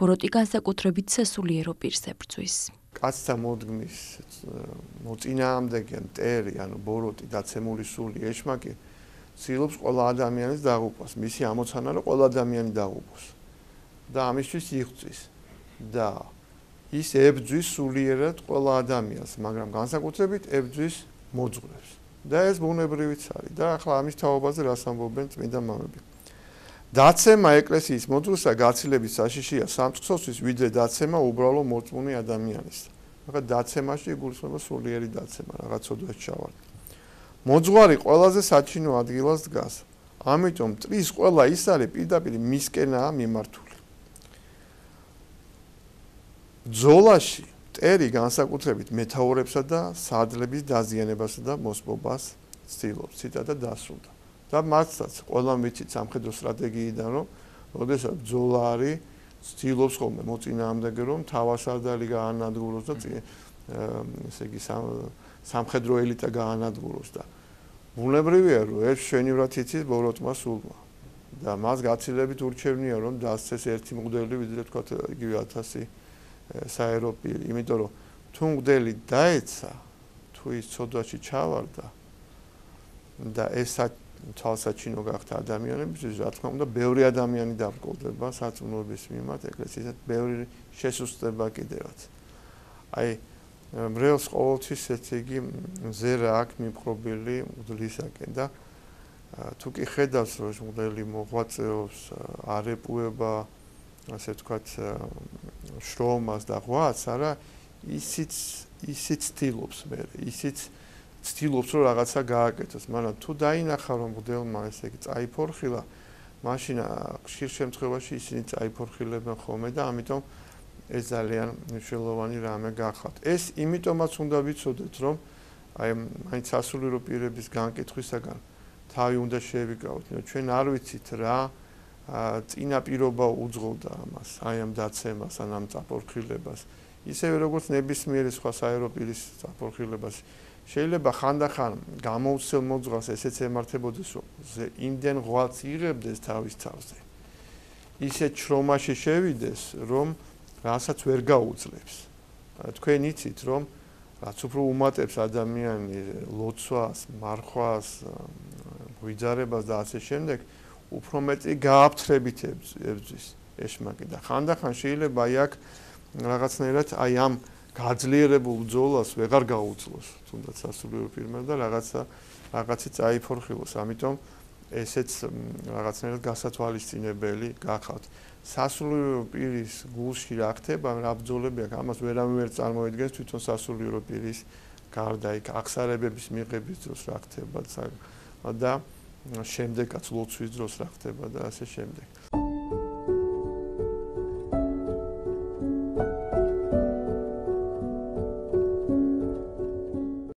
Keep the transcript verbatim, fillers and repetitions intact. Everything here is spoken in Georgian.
ბოროტი განსაკუთრებით სესულიერო პირს ებრძვის. კაცთა მოდგმის მოწინააღმდეგე მტერი, ანუ ბოროტი, დაცემული სული, ეშმაკი ცდილობს ყველა ადამიანის დაღუპვას, მისი ამოცანა რომ ყველა ადამიანი დაღუპოს და ამისთვის იღწვის და ის ებძვის სულიერად ყველა ადამიანს, მაგრამ განსაკუთრებით ებძვის მოძღვრებს. და ეს ბუნებრივიც არის და ახლა ამის თაობაზე რას ამბობენ წმინდა მამები. დაცემა ეკლესიის მოძღვრსა გაცილებით საშიშია სამწყსოსთვის, ვიდრე დაცემა უბრალო მოწმუნე ადამიანის. მაგრამ დაცემაში იგულისხმება სულიერი დაცემა, რაღაც ცოდვას ჩავარდ. მოძღვარი ყველაზე საჩინო ადგილას დგას. ამიტომ მტრის ყველა ის არის პირდაპირ მისკენაა მიმართული. ბრძოლაში მტერი განსაკუთრებით მეთაურებსა და საადლების დაზიანებასა და მოსპობას ცდილობს. ციტატა დასრულდა. და მართლაც ყველამ ვიცით სამხედრო სტრატეგიიდან რომ როდესაც ბრძოლა არის ცდილობს ხოლმე მოწინააღმდეგე რომ თავასარდალი გაანადგუროს და ესე იგი სამხედრო ელიტა გაანადგუროს და ბუნებრივია რომ ეს შენივრად იცის ბოროტმა სულმა და მას გაცილებით ურჩევნია რომ დასცეს ერთი მღვდელი ვიდრე თქვა იგივე ათასი საერო პირი, იმიტომ რომ თუ მღვდელი დაეცა, თუ ის ცოდვაში ჩავარდა და ეს თვალსაჩინო გახდა ადამიანებისთვის, რა თქმა უნდა, ბევრი ადამიანი დაბრკოლდება სარწმუნოების მიმართ ეკლესიისას, ბევრი შესუსტება კიდევაც. აი, მრევლს ყოველთვის ესე იგი მზერა აქვს მიპყრობილი მღვდლისაკენ და თუ კი ხედავს რომ მღვდელი მოღვაწეობს, არეპუება, ასე ვთქვათ, შრომას და ღვაწს, არა, ისიც ისიც ცდილობს მე, ისიც ცდილობს რომ რაღაცა გააკეთოს, მაგრამ თუ დაინახა რომ მღვდელმა ესე იგი წაიფორხილა, მაშინ ხშირ შემთხვევაში ისინი წაიფორხილებენ ხოლმე და ამიტომ ეს ძალიან მნიშვნელოვანი რამე გახლავთ. ეს იმიტომაც უნდა ვიცოდეთ, რომ აი მაინც სასულიერო პირების განკითხვისაგან თავი უნდა შევიკავოთ, რომ ჩვენ არ ვიცით რა წინაპირობა უძღოდა ამას, აი ამ დაცემას, ან ამ წაფორხილებას. ისევე როგორც ნებისმიერი სხვა საერო პირის წაფორხილებას შეიძლება ხანდახან გამოუცილ მოძღვრას ესეც ემართებოდეს, რომ იმდენ ღვაწს იღებდეს თავის თავზე. ისეთ შრომაში შევიდეს, რომ რასაც ვერ გაუძლებს. თქვენ იცით, რომ რაც უფრო უმატებს ადამიანი ლოცვას, მარხვას, გვიძარებას და ასე შემდეგ, უფრო მეტი გააფთრებით ებძვის ეშმაკი და ხანდახან შეიძლება აი აქ რაღაცნაირად აი ამ გაძლიერებულ ბრძოლას ვეღარ გაუძლოს, თუნდაც სასულიერო პირმა და რაღაცა რაღაცი წაიფორხილოს. ამიტომ ესეც რაღაცნაირად გასათვალისწინებელი გახავთ. სასულიერო პირის გულში რა ხდება, რა ბრძოლები აქვს, ამას ვერავინ ვერ წარმოიდგენს თვითონ სასულიერო პირის გარდა იქ აღსარებების მიღების დროს რა ხდება და შემდეგაც ლოცვის დროს რა ხდება და ასე შემდეგ.